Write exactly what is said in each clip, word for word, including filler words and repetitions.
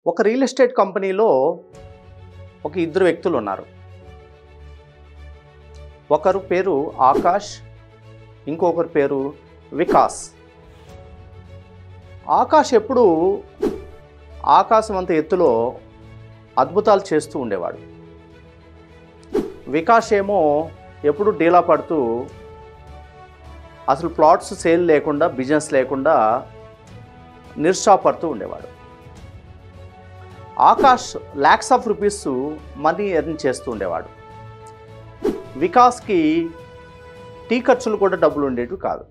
ఒక real estate కంపెనీలో ఒక ఇద్దరు వ్యక్తులు ఉన్నారు. ఒకరు పేరు ఆకాష్, ఇంకొకరి పేరు వికాస్. ఆకాష్ ఎప్పుడు ఆకాశం అంత ఎత్తులో అద్భుతాలు చేస్తూ ఉండేవాడు. వికాస్ ఏమో ఎప్పుడు డీలా పడుతూ అసలు ప్లాట్స్ సేల్ లేకుండా, బిజినెస్ లేకుండా నిరుత్సాహపడుతూ ఉండేవాడు. Akash lakhs of rupees money earn చేస్తూ ఉండేవాడు. వికాస్కి టీ ఖర్చులు కూడా డబ్బులు ఉండేవి కాదు.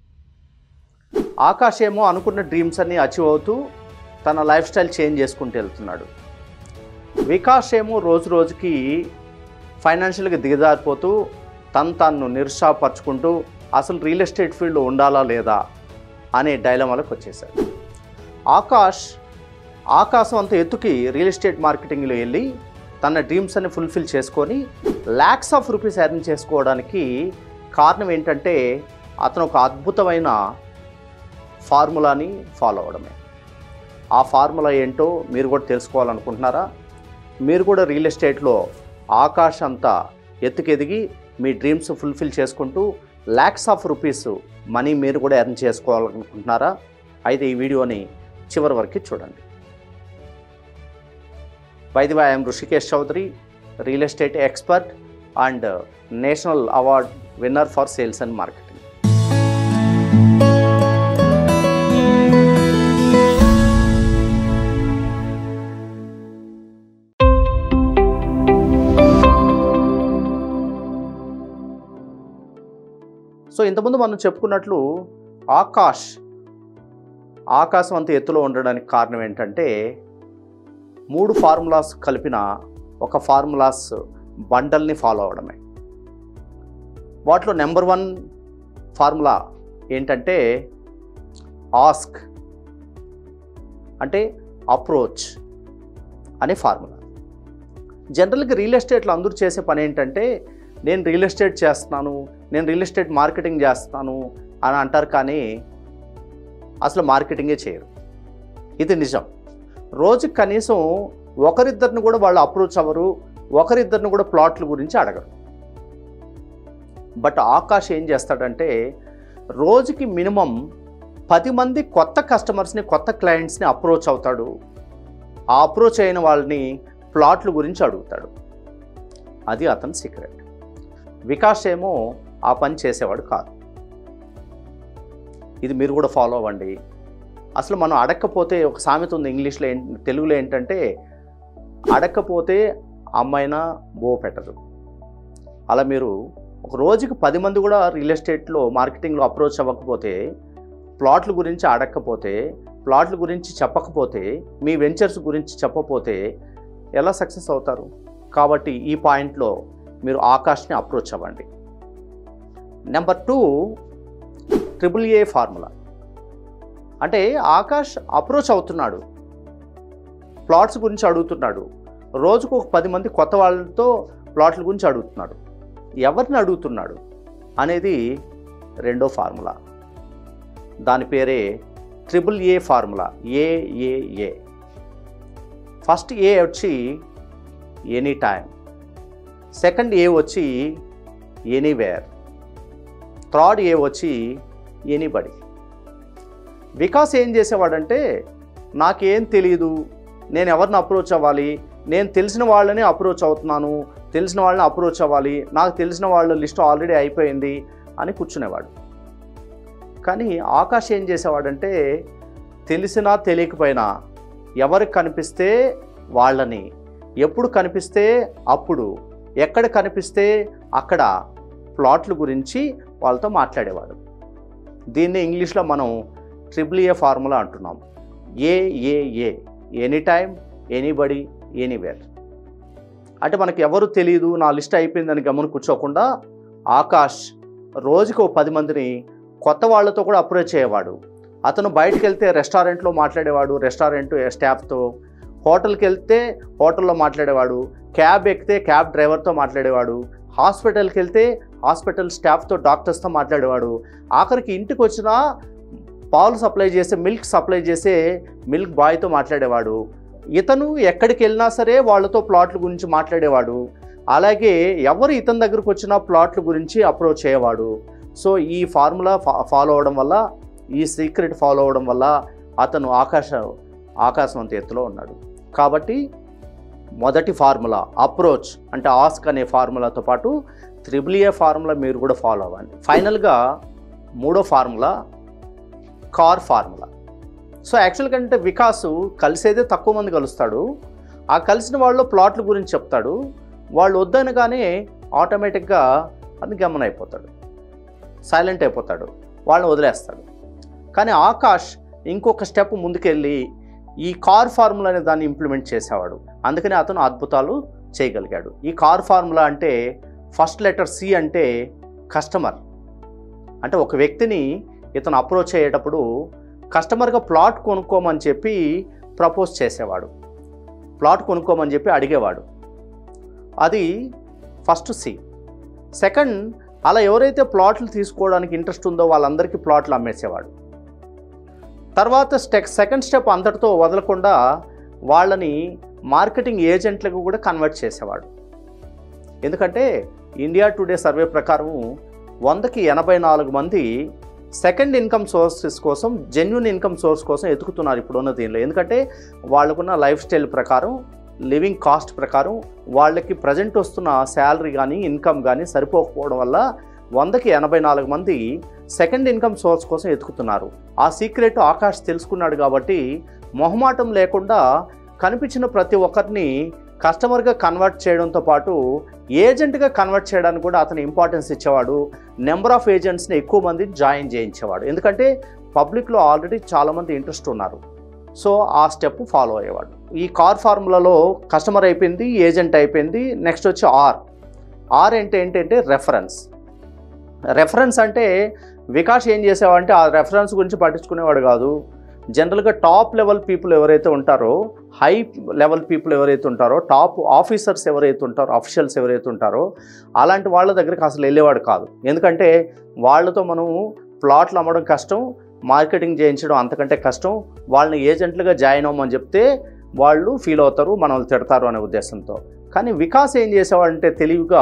ఆకాష్ ఏమో అనుకున్న డ్రీమ్స్ అన్నీ అచీవ్ అవుతూ తన లైఫ్ స్టైల్ చేంజ్ చేసుకుంటూ వెళ్తున్నాడు. వికాస్ ఏమో రోజు రోజుకి ఫైనాన్షియల్గా దిగజారిపోతూ తను తాను నిరుత్సాహపరచుకుంటూ అసలు రియల్ ఎస్టేట్ ఫీల్డ్లో ఉండాలా లేదా అనే డైలమాలకు వచ్చేసాడు. ఆకాష్ ఆకాశం అంత ఎత్తుకి రియల్ ఎస్టేట్ మార్కెటింగ్లో వెళ్ళి తన డ్రీమ్స్ అన్ని ఫుల్ఫిల్ చేసుకొని ల్యాక్స్ ఆఫ్ రూపీస్ ఎర్న్ చేసుకోవడానికి కారణం ఏంటంటే అతను ఒక అద్భుతమైన ఫార్ములాని ఫాలో అవడమే. ఆ ఫార్ములా ఏంటో మీరు కూడా తెలుసుకోవాలనుకుంటున్నారా? మీరు కూడా రియల్ ఎస్టేట్లో ఆకాశం అంతా ఎత్తుకెదిగి మీ డ్రీమ్స్ ఫుల్ఫిల్ చేసుకుంటూ ల్యాక్స్ ఆఫ్ రూపీస్ మనీ మీరు కూడా ఎర్న్ చేసుకోవాలనుకుంటున్నారా? అయితే ఈ వీడియోని చివరి వరకు చూడండి. By the way, I am Rushikesh Chowdary, real estate expert and national award winner for sales and marketing. So ఇంతకుముందు మనం చెప్పుకున్నట్లు ఆకాష్ ఆకాశం అంత ఎత్తులో ఉండడానికి కారణం ఏంటంటే మూడు ఫార్ములాస్ కలిపిన ఒక ఫార్ములాస్ బండల్ని ఫాలో అవడమే. వాటిలో నెంబర్ వన్ ఫార్ములా ఏంటంటే ఆస్క్ అంటే అప్రోచ్ అనే ఫార్ములా. జనరల్గా రియల్ ఎస్టేట్లో అందరూ చేసే పని ఏంటంటే నేను రియల్ ఎస్టేట్ చేస్తున్నాను, నేను రియల్ ఎస్టేట్ మార్కెటింగ్ చేస్తాను అని అంటారు, కానీ అసలు మార్కెటింగే చేయరు. ఇది నిజం. రోజుకి కనీసం ఒకరిద్దరిని కూడా వాళ్ళు అప్రోచ్ అవ్వరు, ఒకరిద్దరిని కూడా ప్లాట్ల గురించి అడగరు. బట్ ఆకాష్ ఏం చేస్తాడంటే రోజుకి మినిమం పది మంది కొత్త కస్టమర్స్ని, కొత్త క్లయింట్స్ని అప్రోచ్ అవుతాడు. ఆ అప్రోచ్ అయిన వాళ్ళని ప్లాట్ల గురించి అడుగుతాడు. అది అతని సీక్రెట్. వికాస్ ఏమో ఆ పని చేసేవాడు కాదు. ఇది మీరు కూడా ఫాలో అవ్వండి. అసలు మనం అడగకపోతే ఒక సామెత ఉంది ఇంగ్లీష్లో, తెలుగులో ఏంటంటే అడగకపోతే అమ్మాయినా బో పెట్టదు. అలా మీరు ఒక రోజుకి పది మంది కూడా రియల్ ఎస్టేట్లో మార్కెటింగ్లో అప్రోచ్ అవ్వకపోతే, ప్లాట్ల గురించి అడగకపోతే, ప్లాట్ల గురించి చెప్పకపోతే, మీ వెంచర్స్ గురించి చెప్పకపోతే ఎలా సక్సెస్ అవుతారు? కాబట్టి ఈ పాయింట్లో మీరు ఆకాష్ని అప్రోచ్ అవ్వండి. Number two triple A formula. అంటే ఆకాష్ అప్రోచ్ అవుతున్నాడు, ప్లాట్స్ గురించి అడుగుతున్నాడు. రోజుకు ఒక పది మంది కొత్త వాళ్ళతో ప్లాట్ల గురించి అడుగుతున్నాడు. ఎవరిని అడుగుతున్నాడు అనేది రెండో ఫార్ములా. దాని పేరే triple A formula, AAA. First A వచ్చి ఎనీ టైం, సెకండ్ ఏ వచ్చి ఎనీవేర్, థర్డ్ ఏ వచ్చి ఎనీబడి. వికాస్ ఏం చేసేవాడంటే నాకేం తెలియదు, నేను ఎవరిని అప్రోచ్ అవ్వాలి, నేను తెలిసిన వాళ్ళని అప్రోచ్ అవుతున్నాను, తెలిసిన వాళ్ళని అప్రోచ్ అవ్వాలి, నాకు తెలిసిన వాళ్ళ లిస్ట్ ఆల్రెడీ అయిపోయింది అని కూర్చునేవాడు. కానీ ఆకాష్ ఏం చేసేవాడంటే తెలిసినా తెలియకపోయినా ఎవరికి కనిపిస్తే వాళ్ళని, ఎప్పుడు కనిపిస్తే అప్పుడు, ఎక్కడ కనిపిస్తే అక్కడ ప్లాట్ల గురించి వాళ్ళతో మాట్లాడేవాడు. దీన్ని ఇంగ్లీష్లో మనం ట్రిపుల్ ఏ ఫార్ములా అంటున్నాం. AAA, any time, anybody, anywhere. అంటే మనకు ఎవరు తెలియదు, నా లిస్ట్ అయిపోయిందని గమని కూర్చోకుండా ఆకాష్ రోజుకు పది మందిని కొత్త వాళ్ళతో కూడా అప్రోచ్ అయ్యేవాడు. అతను బయటకు వెళ్తే రెస్టారెంట్లో మాట్లాడేవాడు, రెస్టారెంట్ స్టాఫ్తో. హోటల్కి వెళ్తే హోటల్లో మాట్లాడేవాడు, క్యాబ్ ఎక్కితే క్యాబ్ డ్రైవర్తో మాట్లాడేవాడు, హాస్పిటల్కి వెళ్తే హాస్పిటల్ స్టాఫ్తో, డాక్టర్స్తో మాట్లాడేవాడు. ఆఖరికి ఇంటికి వచ్చినా పాలు సప్లై చేసే, మిల్క్ సప్లై చేసే మిల్క్ బాయ్తో మాట్లాడేవాడు. ఇతను ఎక్కడికి వెళ్ళినా సరే వాళ్ళతో ప్లాట్ల గురించి మాట్లాడేవాడు. అలాగే ఎవరు ఇతని దగ్గరకు వచ్చినా ప్లాట్ల గురించి అప్రోచ్ అయ్యేవాడు. సో ఈ ఫార్ములా ఫాలో అవడం వల్ల, ఈ సీక్రెట్ ఫాలో అవడం వల్ల అతను ఆకాశ ఆకాశం అంత ఎత్తులో ఉన్నాడు. కాబట్టి మొదటి ఫార్ములా అప్రోచ్ అంటే ఆస్క్ అనే ఫార్ములాతో పాటు త్రిబుల్ ఏ ఫార్ములా మీరు కూడా ఫాలో అవ్వండి. ఫైనల్గా మూడో ఫార్ములా కార్ ఫార్ములా. సో యాక్చువల్గా అంటే వికాస్ కలిసేదే తక్కువ మంది కలుస్తాడు. ఆ కలిసిన వాళ్ళు ప్లాట్ల గురించి చెప్తాడు. వాళ్ళు వద్దనగానే ఆటోమేటిక్గా అది గమనం అయిపోతాడు, సైలెంట్ అయిపోతాడు, వాళ్ళని వదిలేస్తాడు. కానీ ఆకాష్ ఇంకొక స్టెప్ ముందుకెళ్ళి ఈ కార్ ఫార్ములా అనే దాన్ని ఇంప్లిమెంట్ చేసేవాడు. అందుకని అతను అద్భుతాలు చేయగలిగాడు. ఈ కార్ ఫార్ములా అంటే ఫస్ట్ లెటర్ సి అంటే కస్టమర్. అంటే ఒక వ్యక్తిని ఇతను అప్రోచ్ అయ్యేటప్పుడు కస్టమర్గా ప్లాట్ కొనుక్కోమని చెప్పి ప్రపోజ్ చేసేవాడు, ప్లాట్ కొనుక్కోమని చెప్పి అడిగేవాడు. అది ఫస్ట్ సి. సెకండ్, అలా ఎవరైతే ప్లాట్లు తీసుకోవడానికి ఇంట్రెస్ట్ ఉందో వాళ్ళందరికీ ప్లాట్లు అమ్మేసేవాడు. తర్వాత స్టెప్ సెకండ్ స్టెప్ అంతటితో వదలకుండా వాళ్ళని మార్కెటింగ్ ఏజెంట్లకు కూడా కన్వర్ట్ చేసేవాడు. ఎందుకంటే ఇండియా టుడే సర్వే ప్రకారం వందకి ఎనభై నాలుగు మంది సెకండ్ ఇన్కమ్ సోర్సెస్ కోసం, జెన్యున్ ఇన్కమ్ సోర్స్ కోసం ఎతుకుతున్నారు ఇప్పుడున్న దీనిలో. ఎందుకంటే వాళ్ళకున్న లైఫ్ స్టైల్ ప్రకారం, లివింగ్ కాస్ట్ ప్రకారం వాళ్ళకి ప్రజెంట్ వస్తున్న శాలరీ కానీ ఇన్కమ్ కానీ సరిపోకపోవడం వల్ల వందకి ఎనభై నాలుగు మంది సెకండ్ ఇన్కమ్ సోర్స్ కోసం ఎతుకుతున్నారు. ఆ సీక్రెట్ ఆకాష్ తెలుసుకున్నాడు కాబట్టి మొహమాటం లేకుండా కనిపించిన ప్రతి ఒక్కరిని కస్టమర్గా కన్వర్ట్ చేయడంతో పాటు ఏజెంట్గా కన్వర్ట్ చేయడానికి కూడా అతను ఇంపార్టెన్స్ ఇచ్చేవాడు. నెంబర్ ఆఫ్ ఏజెంట్స్ని ఎక్కువ మంది జాయిన్ చేయించేవాడు. ఎందుకంటే పబ్లిక్లో ఆల్రెడీ చాలామంది ఇంట్రెస్ట్ ఉన్నారు. సో ఆ స్టెప్ ఫాలో అయ్యేవాడు. ఈ కార్ ఫార్ములాలో కస్టమర్ అయిపోయింది, ఏజెంట్ అయిపోయింది. నెక్స్ట్ వచ్చి ఆర్. ఆర్ అంటే ఏంటంటే రెఫరెన్స్. రెఫరెన్స్ అంటే వికాస్ ఏం చేసేవాడంటే ఆ రెఫరెన్స్ గురించి పట్టించుకునేవాడు కాదు. జనరల్గా టాప్ లెవెల్ పీపుల్ ఎవరైతే ఉంటారో, హై లెవెల్ పీపుల్ ఎవరైతే ఉంటారో, టాప్ ఆఫీసర్స్ ఎవరైతే ఉంటారో, అఫీషియల్స్ ఎవరైతే ఉంటారో అలాంటి వాళ్ళ దగ్గరికి అసలు వెళ్ళేవాడు కాదు. ఎందుకంటే వాళ్ళతో మనం ప్లాట్లు అమ్మడం కష్టం, మార్కెటింగ్ చేయించడం అంతకంటే కష్టం. వాళ్ళని ఏజెంట్లుగా జాయిన్ అవ్వమని చెప్తే వాళ్ళు ఫీల్ అవుతారు, మనల్ని తిడతారు అనే ఉద్దేశంతో. కానీ వికాస్ ఏం చేసేవాడంటే తెలివిగా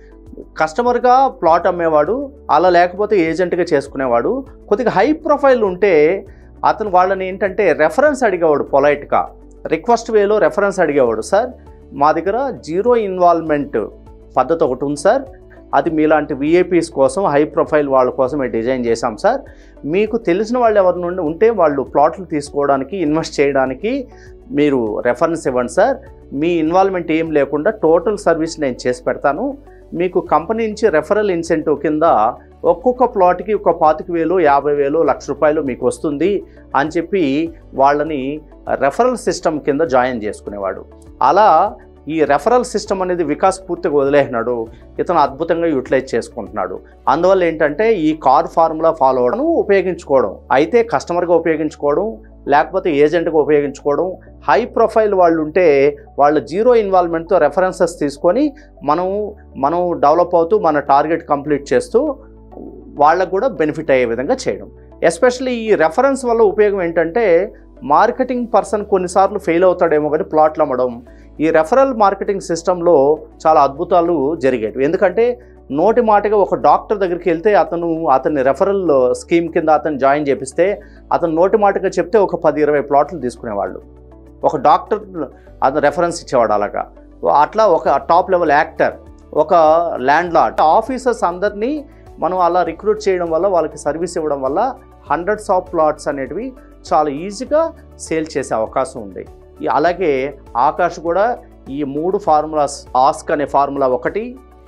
కస్టమర్గా ప్లాట్ అమ్మేవాడు, అలా లేకపోతే ఏజెంట్గా చేసుకునేవాడు. కొద్దిగా హై ప్రొఫైల్ ఉంటే అతను వాళ్ళని ఏంటంటే రెఫరెన్స్ అడిగేవాడు, పొలైట్గా రిక్వెస్ట్ వేలో రెఫరెన్స్ అడిగేవాడు. సార్ మా దగ్గర జీరో ఇన్వాల్వ్మెంట్ పద్ధతి ఒకటి ఉంది సార్, అది మీలాంటి విఐపీస్ కోసం, హై ప్రొఫైల్ వాళ్ళ కోసం మేము డిజైన్ చేశాం సార్. మీకు తెలిసిన వాళ్ళు ఎవరి నుండి ఉంటే వాళ్ళు ప్లాట్లు తీసుకోవడానికి, ఇన్వెస్ట్ చేయడానికి మీరు రెఫరెన్స్ ఇవ్వండి సార్. మీ ఇన్వాల్వ్మెంట్ ఏం లేకుండా టోటల్ సర్వీస్ నేను చేసి పెడతాను. మీకు కంపెనీ నుంచి రెఫరల్ ఇన్సెంటివ్ కింద ఒక్కొక్క ప్లాట్కి ఒక పాతిక వేలు, యాభై వేలు, లక్ష రూపాయలు మీకు వస్తుంది అని చెప్పి వాళ్ళని రెఫరల్ సిస్టమ్ కింద జాయిన్ చేసుకునేవాడు. అలా ఈ రెఫరల్ సిస్టమ్ అనేది వికాస్ పూర్తిగా వదిలేసినాడు. ఇతను అద్భుతంగా యూటిలైజ్ చేసుకుంటున్నాడు. అందువల్ల ఏంటంటే ఈ కార్ ఫార్ములా ఫాలో అవడం, ఉపయోగించుకోవడం, అయితే కస్టమర్గా ఉపయోగించుకోవడం, లేకపోతే ఏజెంట్గా ఉపయోగించుకోవడం. హై ప్రొఫైల్ వాళ్ళు ఉంటే వాళ్ళు జీరో ఇన్వాల్వ్మెంట్తో రెఫరెన్సెస్ తీసుకొని మనం మనం డెవలప్ అవుతూ మన టార్గెట్ కంప్లీట్ చేస్తూ వాళ్ళకు కూడా బెనిఫిట్ అయ్యే విధంగా చేయడం. ఎస్పెషల్లీ ఈ రెఫరెన్స్ వల్ల ఉపయోగం ఏంటంటే మార్కెటింగ్ పర్సన్ కొన్నిసార్లు ఫెయిల్ అవుతాడేమో కానీ ప్లాట్లు అమ్మడం, ఈ రెఫరల్ మార్కెటింగ్ సిస్టంలో చాలా అద్భుతాలు జరిగేవి. ఎందుకంటే నోటి మాటగా ఒక డాక్టర్ దగ్గరికి వెళ్తే అతను అతన్ని రెఫరల్ స్కీమ్ కింద అతను జాయిన్ చేపిస్తే అతను నోటి మాటగా చెప్తే ఒక పది ఇరవై ప్లాట్లు తీసుకునేవాళ్ళు. ఒక డాక్టర్ అతను రెఫరెన్స్ ఇచ్చేవాడు. అలాగా అట్లా ఒక టాప్ లెవెల్ యాక్టర్, ఒక ల్యాండ్ లార్డ్, ఆఫీసర్స్ అందరినీ మనం అలా రిక్రూట్ చేయడం వల్ల, వాళ్ళకి సర్వీస్ ఇవ్వడం వల్ల హండ్రెడ్స్ ఆఫ్ ప్లాట్స్ అనేటివి చాలా ఈజీగా సేల్ చేసే అవకాశం ఉంది. అలాగే ఆకాష్ కూడా ఈ మూడు ఫార్ములాస్, ఆస్క్ అనే ఫార్ములా ఒకటి,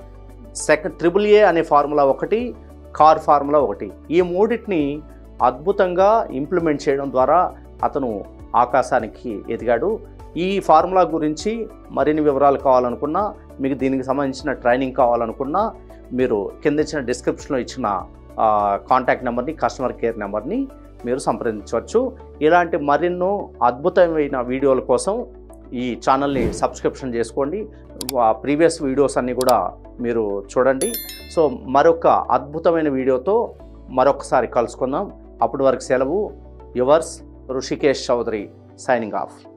సెకండ్ ట్రిపుల్ ఏ అనే ఫార్ములా ఒకటి, కార్ ఫార్ములా ఒకటి, ఈ మూడింటిని అద్భుతంగా ఇంప్లిమెంట్ చేయడం ద్వారా అతను ఆకాశానికి ఎదిగాడు. ఈ ఫార్ములా గురించి మరిన్ని వివరాలు కావాలనుకున్నా, మీకు దీనికి సంబంధించిన ట్రైనింగ్ కావాలనుకున్నా మీరు కింద ఇచ్చిన డిస్క్రిప్షన్లో ఇచ్చిన కాంటాక్ట్ నెంబర్ని, కస్టమర్ కేర్ నెంబర్ని మీరు సంప్రదించవచ్చు. ఇలాంటి మరెన్నో అద్భుతమైన వీడియోల కోసం ఈ ఛానల్ని సబ్స్క్రిప్షన్ చేసుకోండి. ప్రీవియస్ వీడియోస్ అన్నీ కూడా మీరు చూడండి. సో మరొక అద్భుతమైన వీడియోతో మరొకసారి కలుసుకుందాం. అప్పటి వరకు సెలవు. Yours Rushikesh Chaudhary signing of.